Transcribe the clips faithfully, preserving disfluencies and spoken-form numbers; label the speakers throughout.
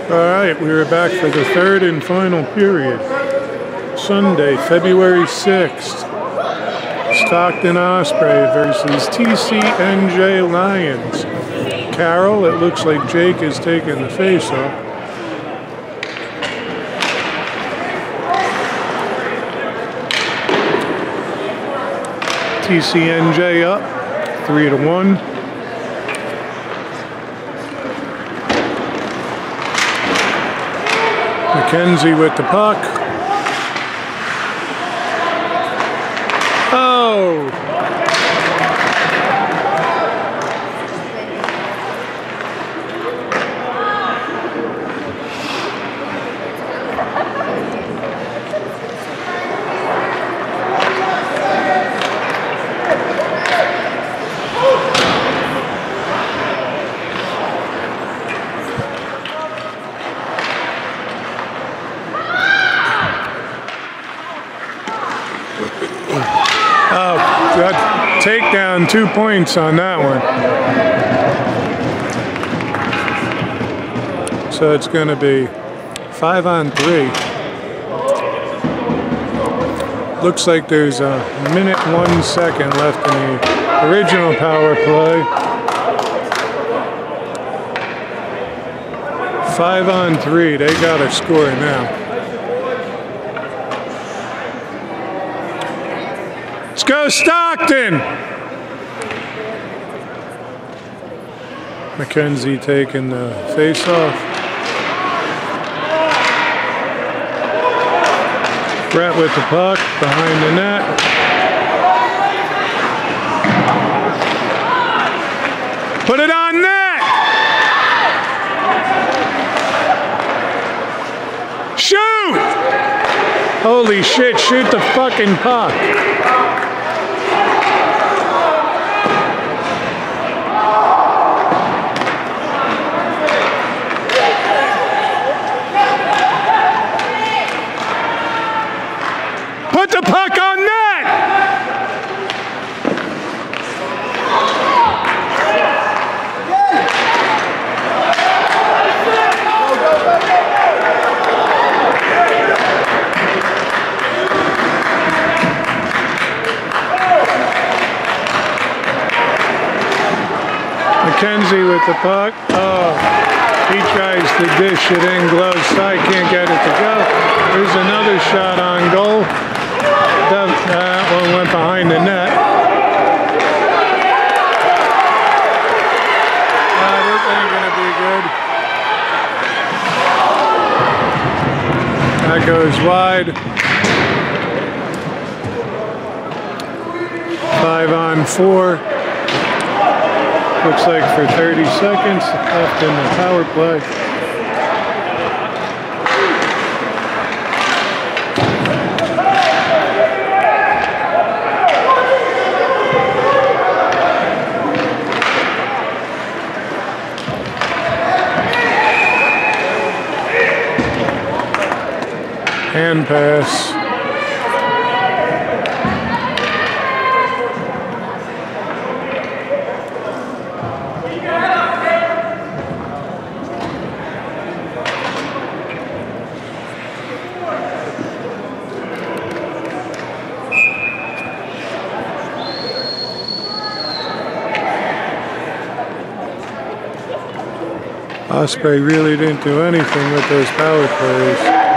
Speaker 1: All right, we are back for the third and final period. Sunday, February sixth. Stockton Osprey versus T C N J Lions. Carroll, it looks like Jake is taking the face-off. T C N J up, three to one. McKenzie with the puck. Oh! Oh, that takedown, two points on that one. So it's going to be five on three. Looks like there's a minute, one second left in the original power play. Five on three, they got to score now. Let's go Stockton! McKenzie taking the face-off. Brett with the puck behind the net. Put it on net! Shoot! Holy shit, shoot the fucking puck. Put the puck on net! McKenzie with the puck. Oh, he tries to dish it in, glove side, can't get it to go. There's another shot on goal. That one went behind the net. Uh, this ain't gonna be good. That goes wide. Five on four. Looks like for thirty seconds left in the power play. Hand pass. Osprey really didn't do anything with those power plays.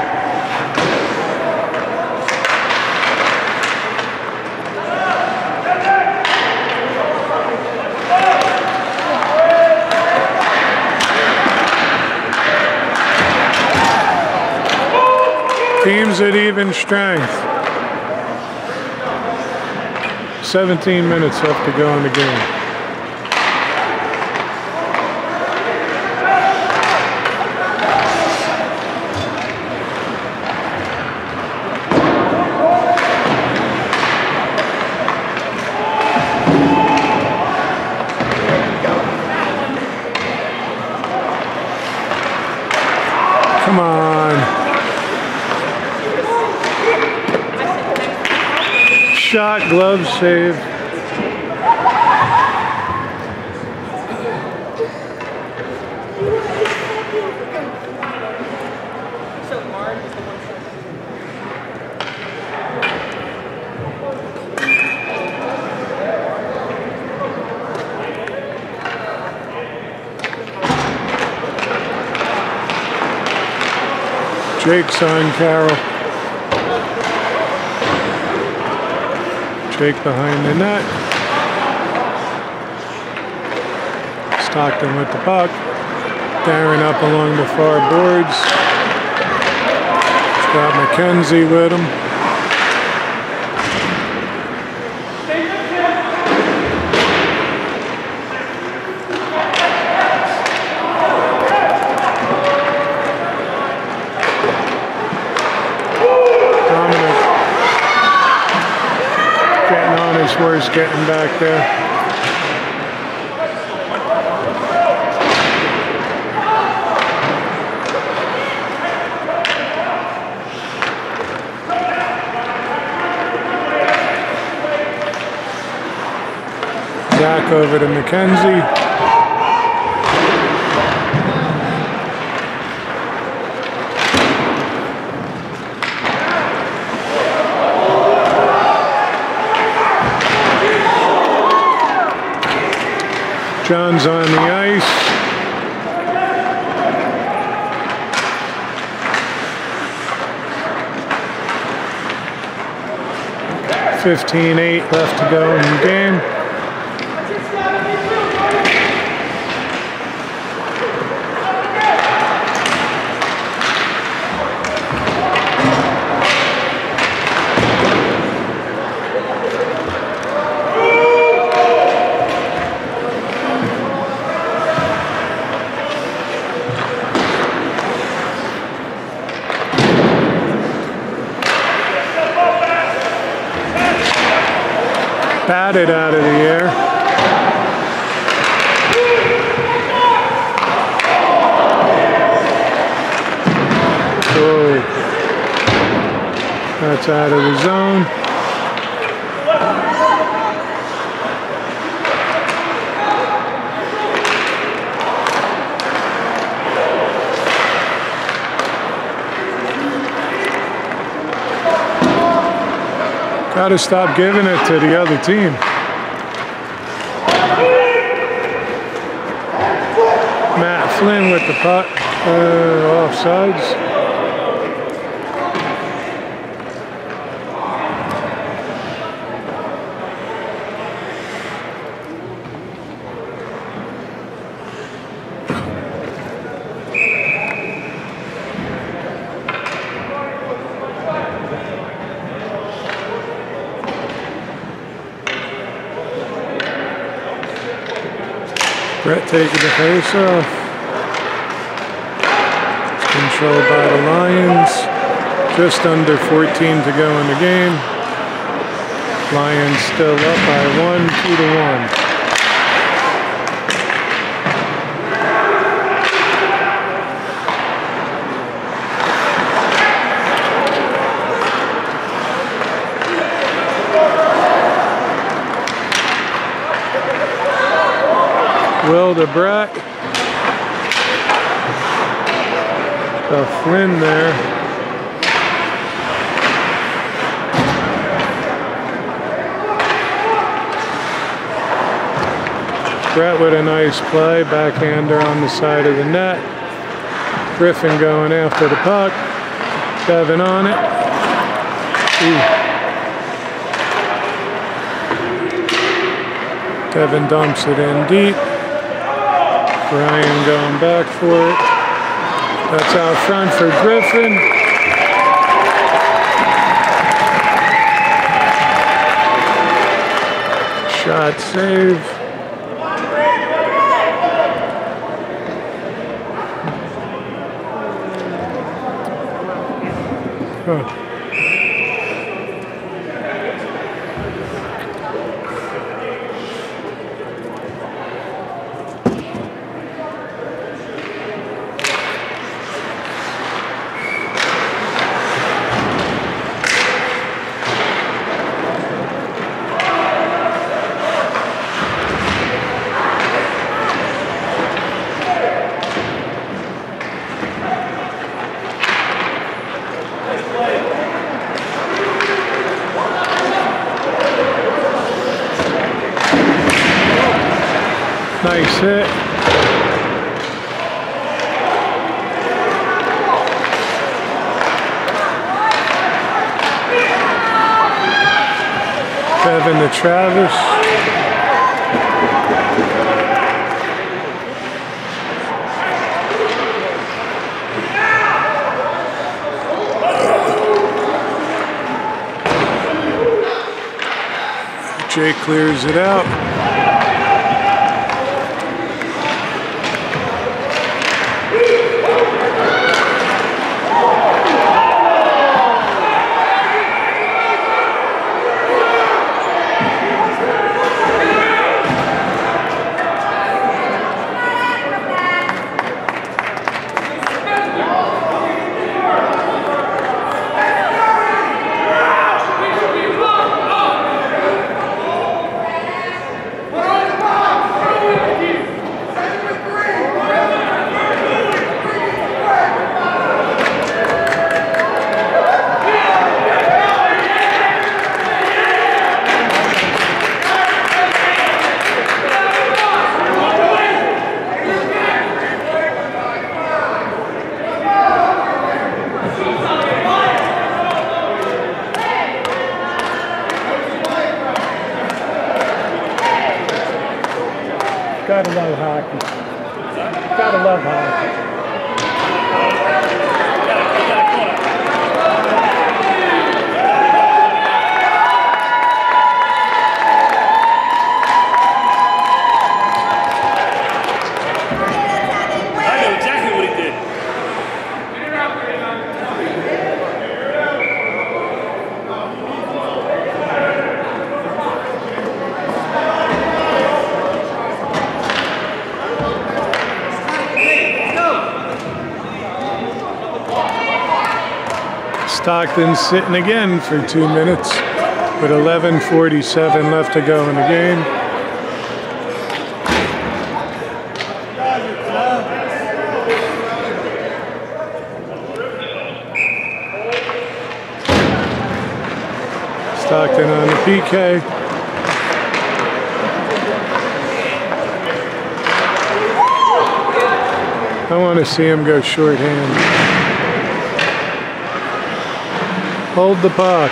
Speaker 1: Teams at even strength. seventeen minutes left to go in the game. Come on. Shot, glove save. Jake's on Carroll. Jake behind the net. Stockton with the puck. Darren up along the far boards. He's got McKenzie with him. Horse getting back there. Zach over to McKenzie. John's on the ice. fifteen eight left to go in the game. Batted out of the air. Oh, that's out of the zone. Got to stop giving it to the other team. Matt Flynn with the puck, uh, offsides. Brett taking the face off. It's controlled by the Lions. Just under fourteen to go in the game. Lions still up by one, two to one. Will to Brett. The Flynn there. Brett with a nice play. Backhander on the side of the net. Griffin going after the puck. Devin on it. Ooh. Devin dumps it in deep. Ryan going back for it. That's out front for Griffin. Shot save. Huh. Nice hit. Seven to Travis. Jay clears it out.
Speaker 2: Gotta love hockey. Gotta love hockey.
Speaker 3: I know exactly what he did.
Speaker 1: Stockton sitting again for two minutes with eleven forty-seven left to go in the game. Stockton on the P K. I want to see him go shorthand. Hold the puck.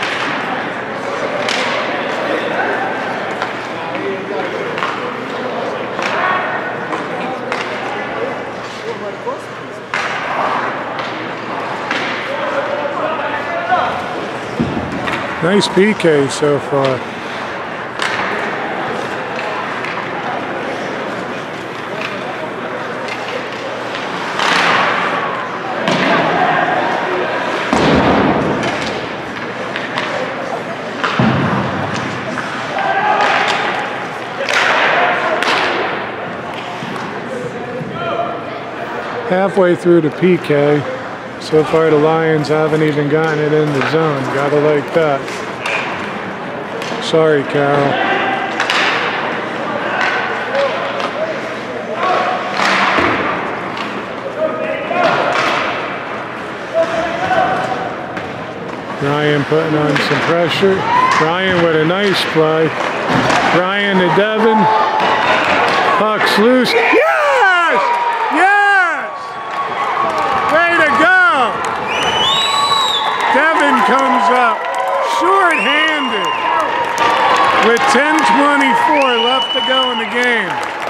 Speaker 1: Nice P K so far. Halfway through the P K. So far the Lions haven't even gotten it in the zone. Gotta like that. Sorry, Carol. Ryan putting on some pressure. Ryan with a nice play. Ryan to Devin. Puck's loose. Yes! Yes! Way to go! Devin comes up short-handed with ten twenty-four left to go in the game.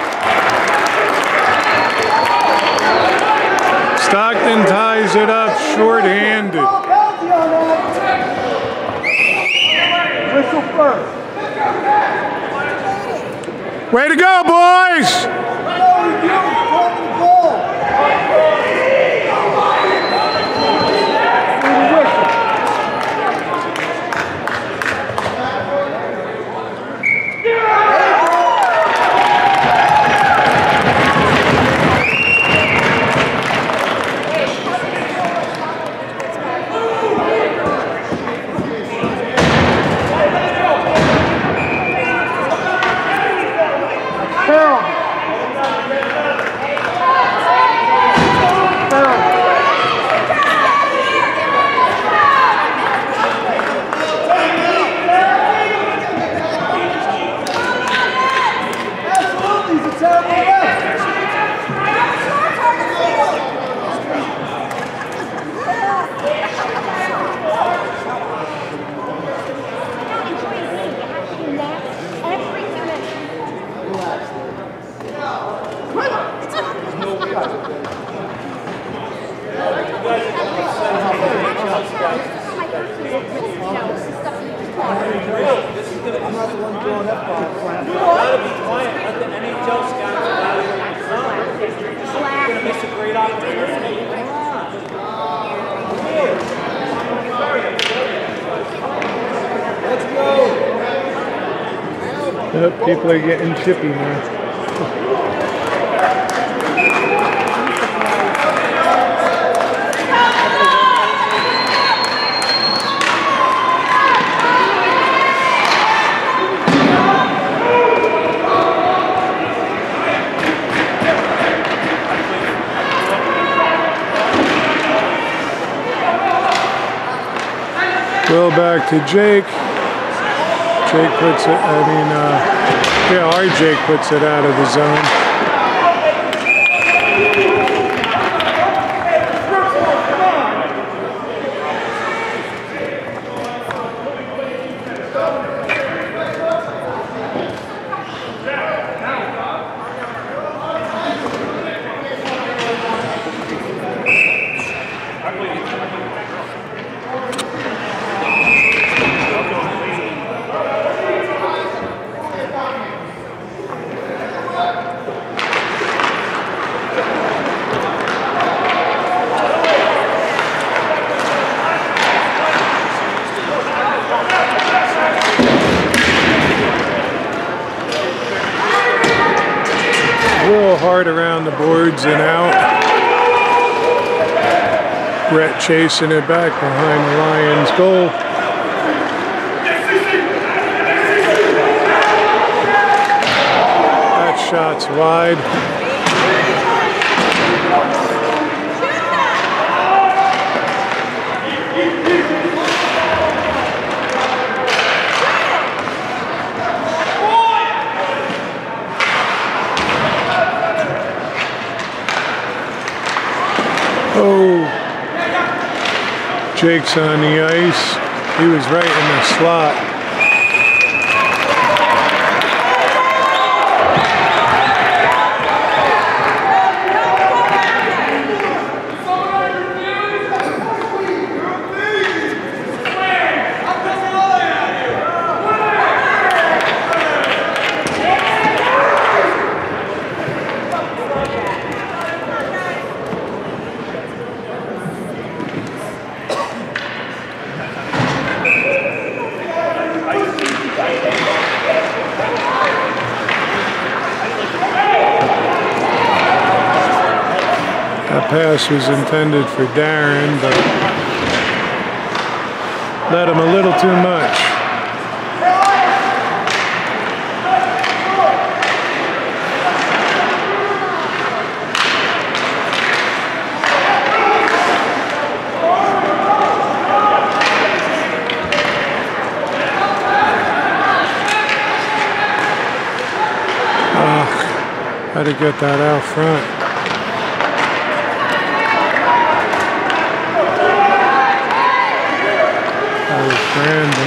Speaker 1: Stockton ties it up short-handed.
Speaker 2: Whistle first.
Speaker 1: Way to go, boys!
Speaker 2: Help!
Speaker 4: not the one throwing that ball.
Speaker 3: Gotta be quiet. Let the N H L scouts evaluate your son. You're gonna miss a great opportunity.
Speaker 4: Let's go.
Speaker 1: Yep, people are getting chippy now. Will back to Jake. Jake puts it, I mean, uh, yeah, our Jake puts it out of the zone. Real hard around the boards and out. Brett chasing it back behind the Lions' goal. That shot's wide. Oh, Jake's on the ice. He was right in the slot. That pass was intended for Darren, but led him a little too much. Ah, had to get that out front. Brandon.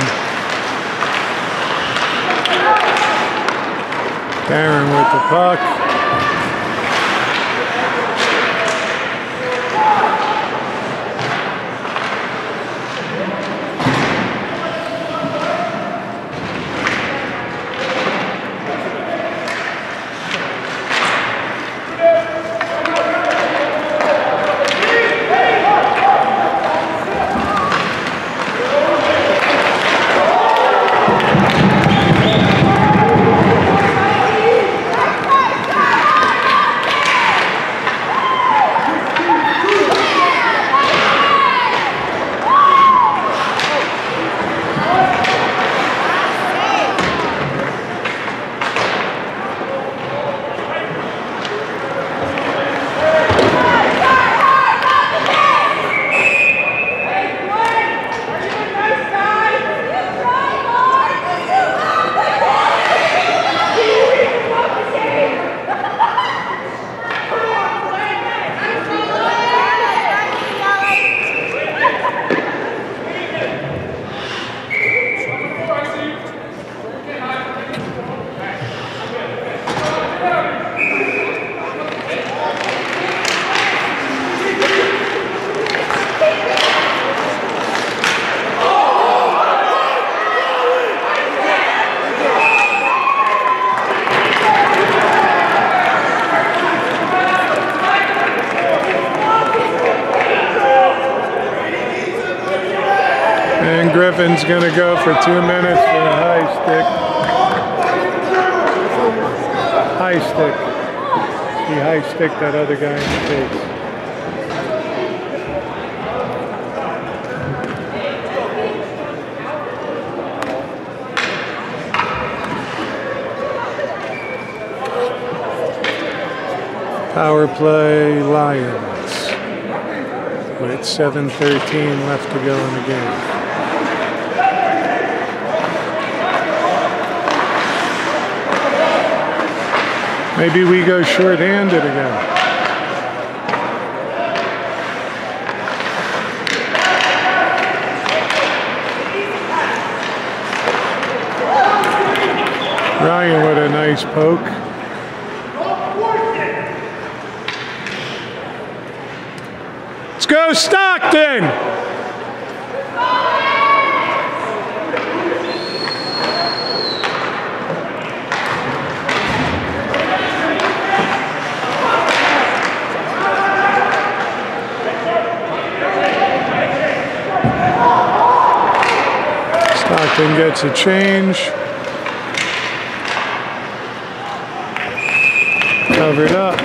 Speaker 1: Darren with the puck. Evan's going to go for two minutes for a high stick. High stick. He high stick that other guy in the face. Power play Lions with seven thirteen left to go in the game. Maybe we go short-handed again. Ryan with a nice poke. Let's go Stockton! Stockton gets a change. Covered up.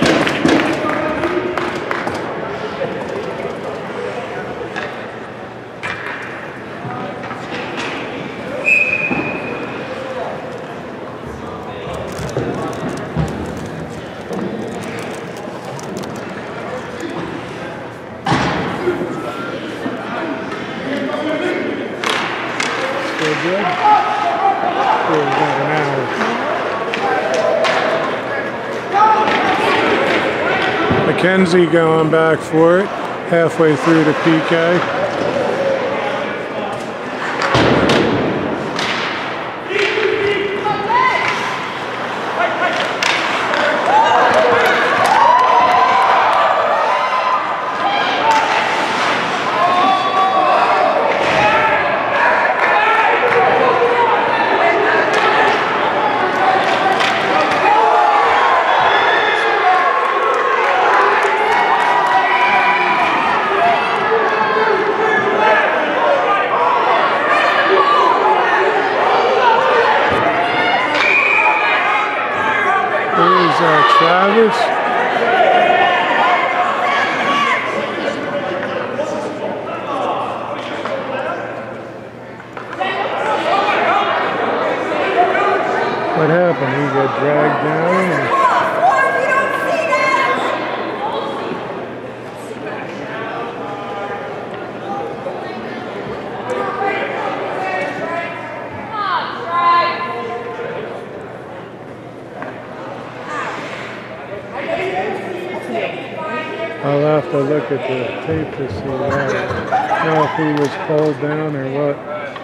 Speaker 1: Still good? Still about an hour. McKenzie going back for it, halfway through the P K. There's uh, Travis. What happened? He got dragged down? And I'll have to look at the tape to see that. Know if he was pulled down or what.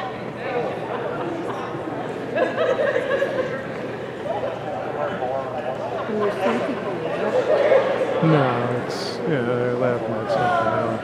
Speaker 1: No, it's, yeah, they're laughing at something else.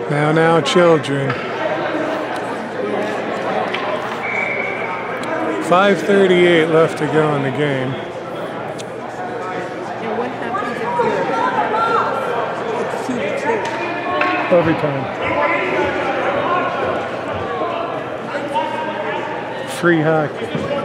Speaker 1: Now, now, children. five thirty-eight left to go in the game.
Speaker 4: And what happens if you're it's two to two?
Speaker 1: Overtime. Free hockey.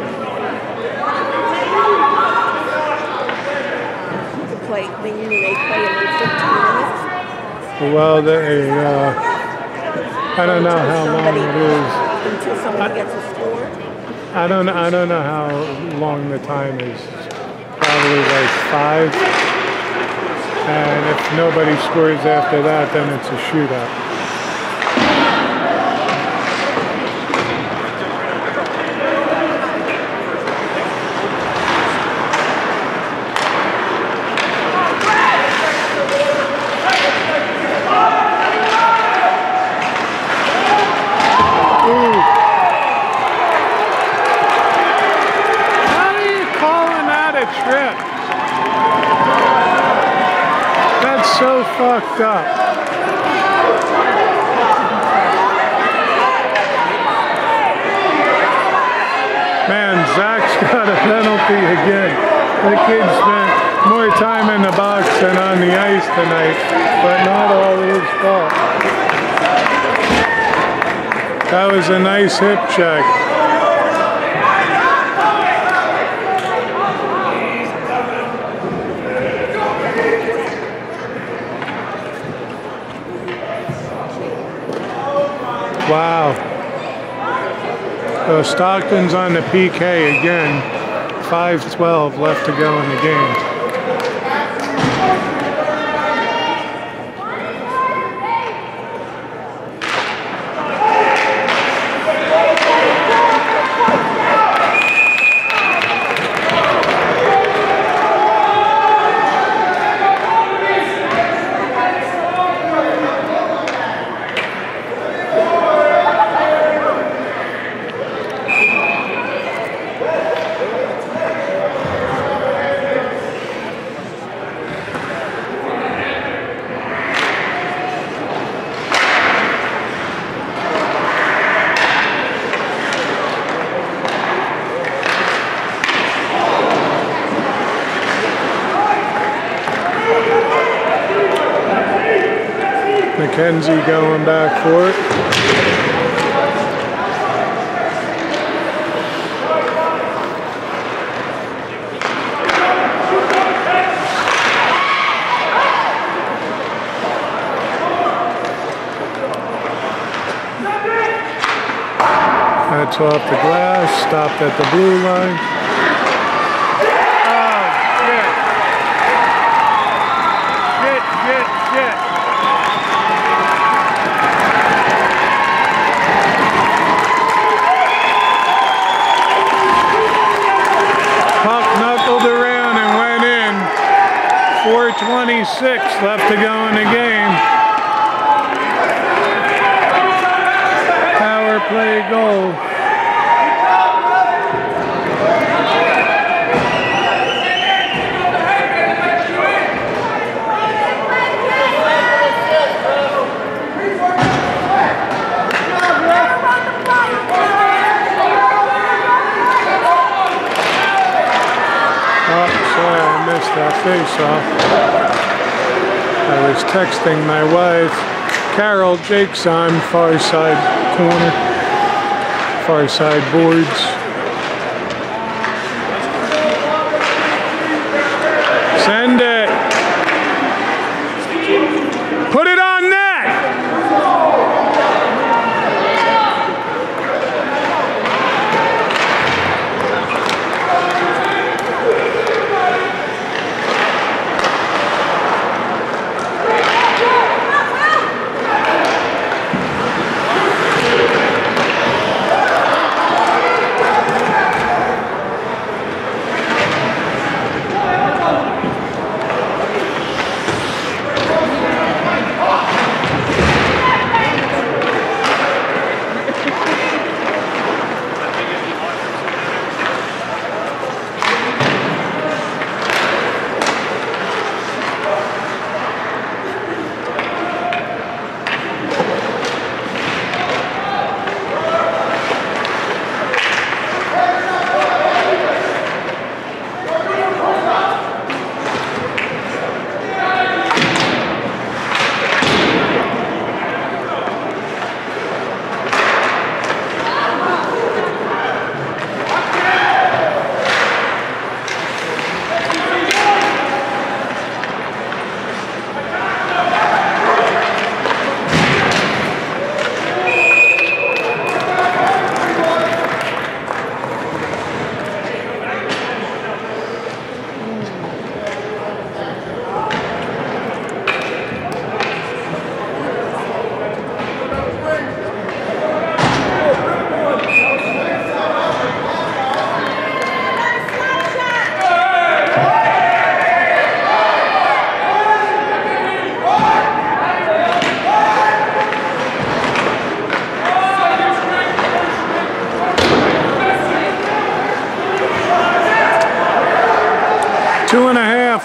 Speaker 4: To play, then you they play in fifteen minutes.
Speaker 1: Well, they, uh, I don't know how long it is.
Speaker 4: Until somebody gets a score.
Speaker 1: I don't, I don't know how long the time is. Probably like five. And if nobody scores after that, then it's a shootout. Trip. That's so fucked up. Man, Zach's got a penalty again. The kid spent more time in the box than on the ice tonight, but not all his fault. That was a nice hip check. Wow. So Stockton's on the P K again. five twelve left to go in the game. McKenzie going back for it. That's off the glass, stopped at the blue line. Oh, shit. Shit, shit, shit. Puck knuckled around and went in. four twenty-six left to go in the game. Power play goal. That face off. I was texting my wife, Carol, Jake's on far side corner, far side boards. Send it. Put it on net.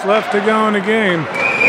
Speaker 1: left to go in the game.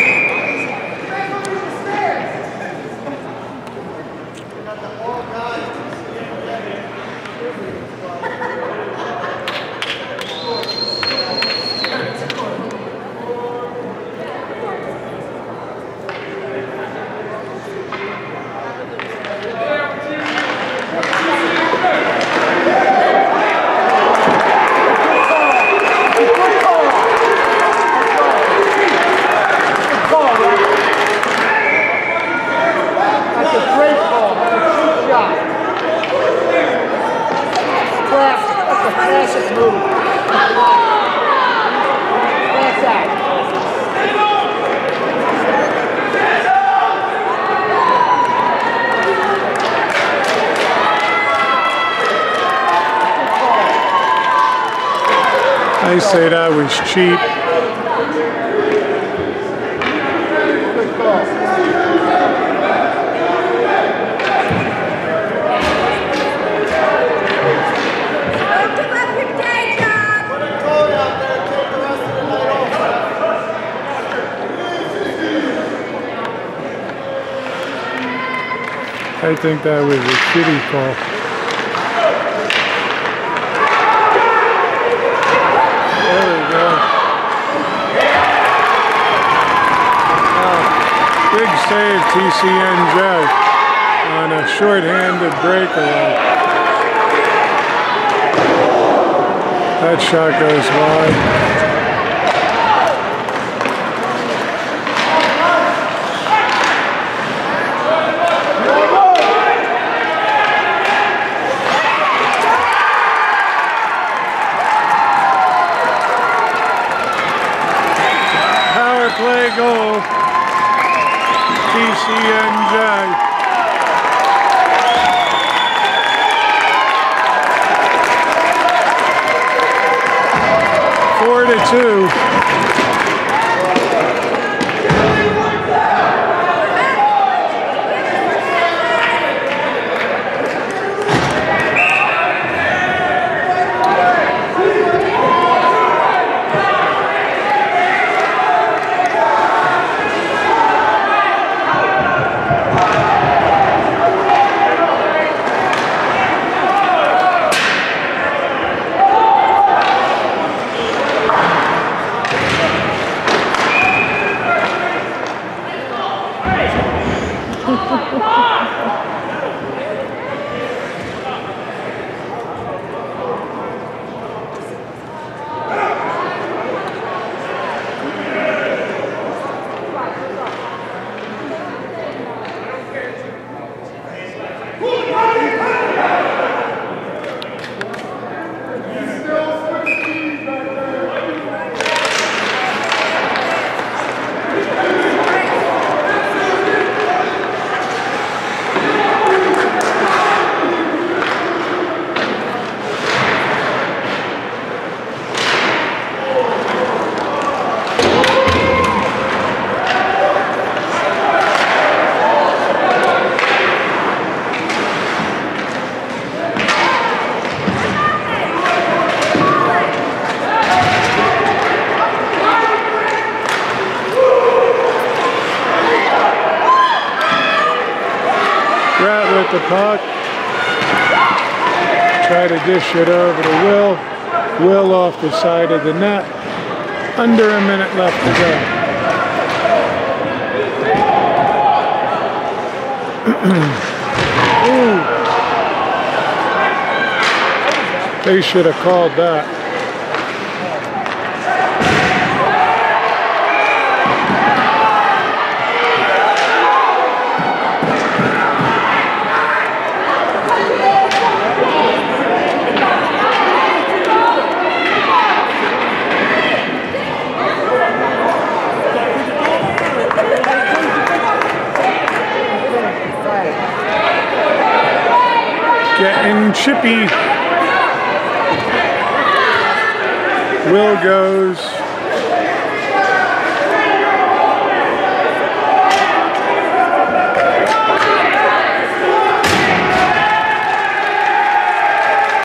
Speaker 1: I say that was cheap. I think that was a shitty call. There we go. Oh, big save, T C N J on a short-handed breakaway. That shot goes wide. Play goal, T C N J. Four to two. The puck, try to dish it over to Will. Will off the side of the net. Under a minute left to go. Ooh. They should have called that. Getting chippy. Will goes